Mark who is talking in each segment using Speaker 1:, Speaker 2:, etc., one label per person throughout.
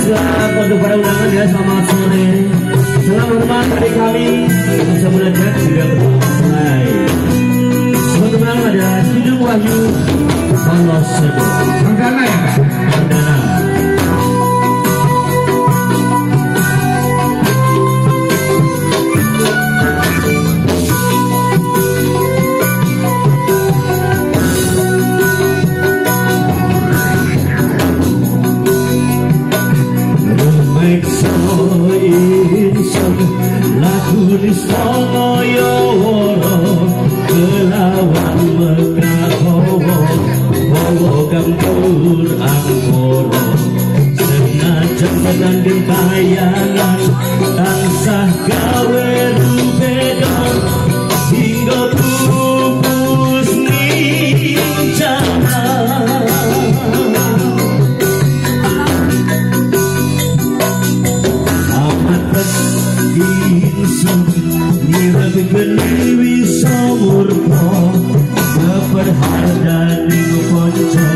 Speaker 1: siap untuk para undangan ya, selamat sore. Selamat hormat dari kami untuk sebenarnya sudah mulai. Sebelum menang ada Sidung Wahyu Panos Sebo.
Speaker 2: Perdana ya Kak?
Speaker 1: Perdana. Nisaya wara kelawan mekahawa bawa gambur anggara senajan sedanding kayangan tansah gawe rubeda hingga pupus nincana Geni bisa murka keperhadani ponco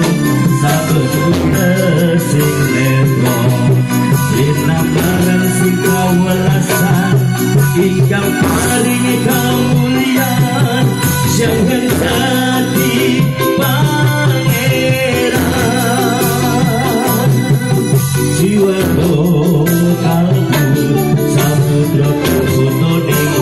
Speaker 1: saben sing netra dinamaran sing kawelasan ingkang paling kamulyan jangan dadi pangeran jiwa kalbu samudra kuno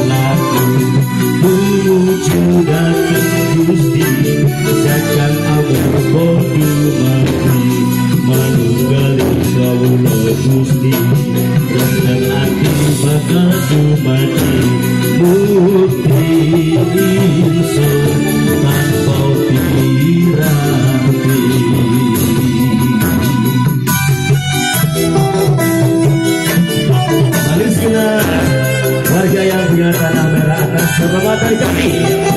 Speaker 1: menuju datang Gusti jajan agar bodu mati manunggaling kawula Gusti datang ati bakal dumati mukti ingsun tanpa piranti. Warga yang punya tanah merah atas kehormatan kami.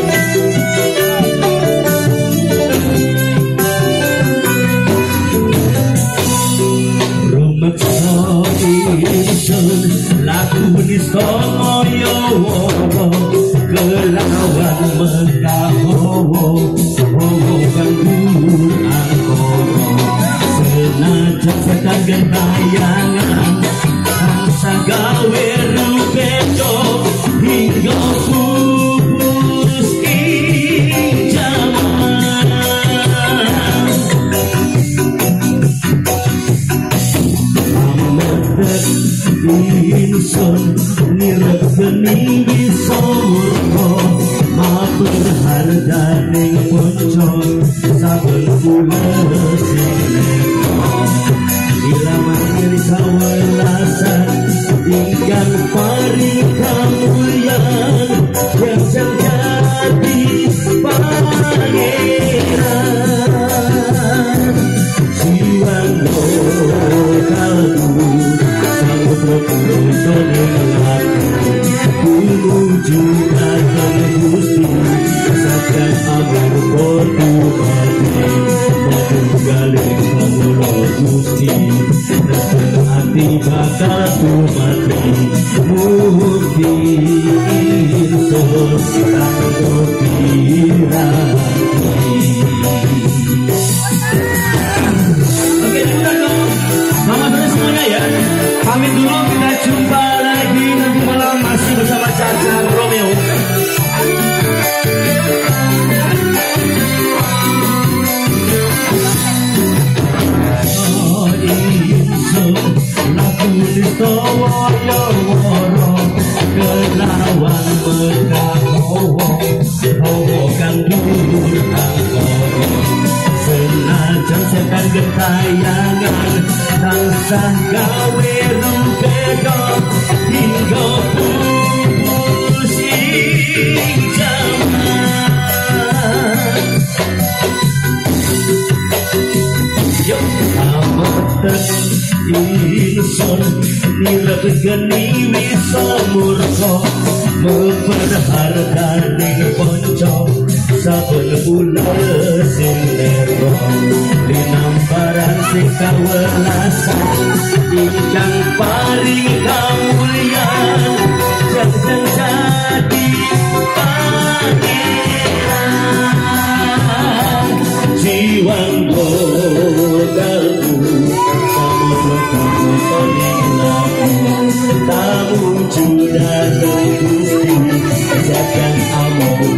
Speaker 1: Rumeksa ingsun laku nisaya wara kelawan mekahawa hawa gambur anggara senajan sedangkan bayangan tansah gawe rubeda hingga pupus jaman amedet insun niregeni bisa murka matur hardaning ponco saben bulan sing netra ilaman ing kawelasan ingkang paring kamulyan yang jadi pangeran jiwa kalbu samudra kuno menuju datang Gusti sajan agar bodu mati manunggaling kawula Gusti datang ati bakal dumati mukti ingsun tanpa piranti. Oke, udah dong. Selamat sore semuanya ya. Pamit dulu, kita jumpa lagi nanti malam masih bersama Caca Romeo. Laku nisaya wara kelawan mekahawa hawa gambur anggara senajan sekan gentayangan tansah gawe rubeda hingga pupus jaman yuk amedet insun niregeni bisa murka memperharganing ponco saben bulan sing netra dinamparan sing kawelasan ingkang paring kamulyan jangan jadi pangeran jiwa kalbu samudra kuno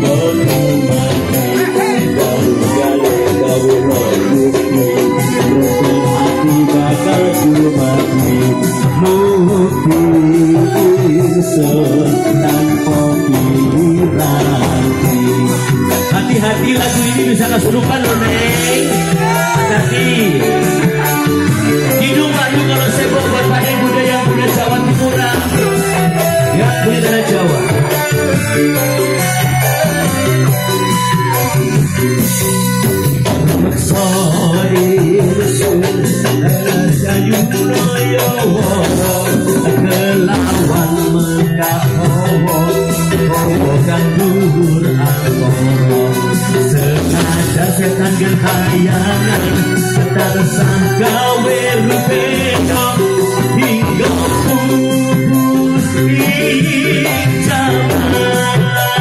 Speaker 1: Hati-hati, lagu ini bisa kesurupan loh Neng. Hati-hati. Hidung Wahyu kalau sibuk buat pada Bunda yang punya Jawa Timuran, ya punya tanah Jawa. Kelawan mengkahowo kan luhur angkoro sengaja setan gentayangan tersangka weru beda hingga pupus di jalan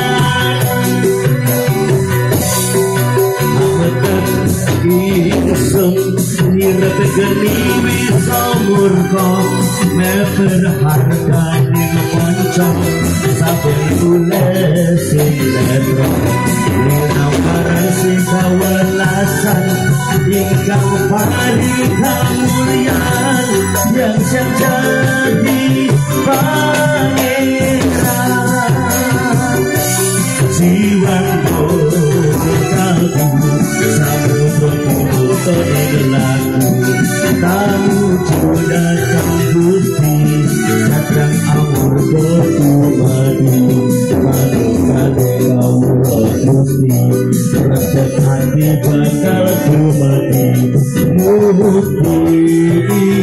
Speaker 1: ametet iseng nyirep geni bisa murka meperharga ning poncong sampai tulis sinetro linau karesi kawelasan ingkang paling kemuliaan yang siap jadi pangeran jiwan kalbu samudra puto negelaku tamu datang Gusti datang amur bertumadu madu kade kawula Gusti resep hati bakal dumadi mukti